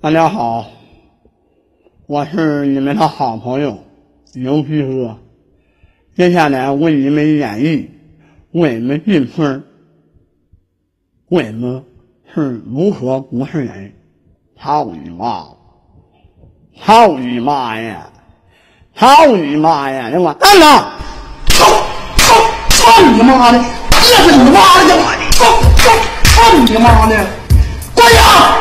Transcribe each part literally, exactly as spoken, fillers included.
大家好，我是你们的好朋友牛皮哥。接下来为你们演绎鬼子进村，鬼子是如何不是人。操你妈！操你妈呀！操你妈呀！给我站着！操操操你妈的！这是你妈的！操操操你妈的！关呀！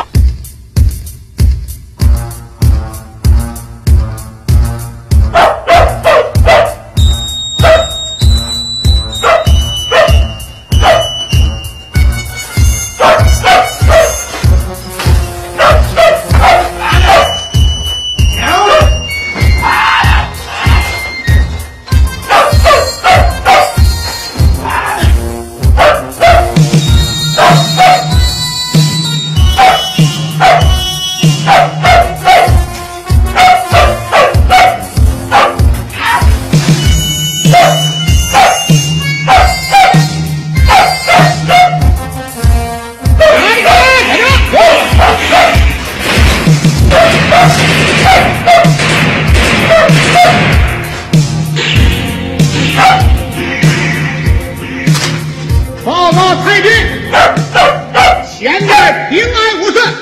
报告太君，前面平安无事。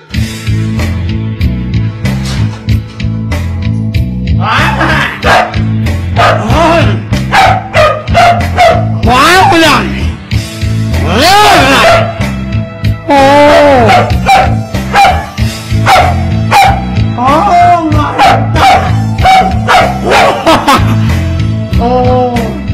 哎，还不让你！哦，哦妈的！哈哈，哦。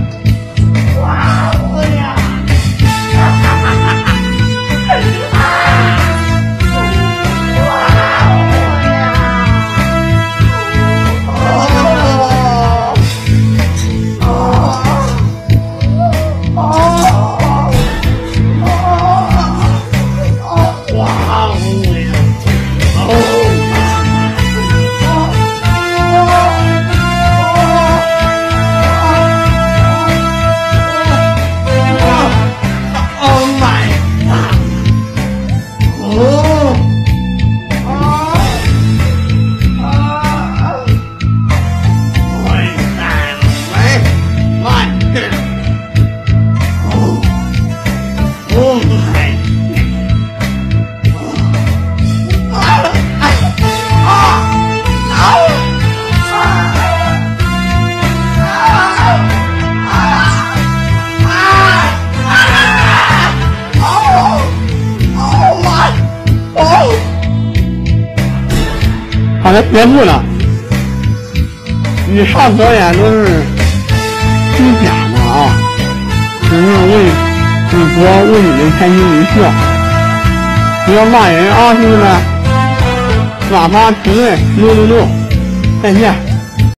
好的，别录了。以上表演都是虚假的啊，只是为主播为你们开心一笑。不要骂人啊，兄弟们！转发、评论、六六六，再见。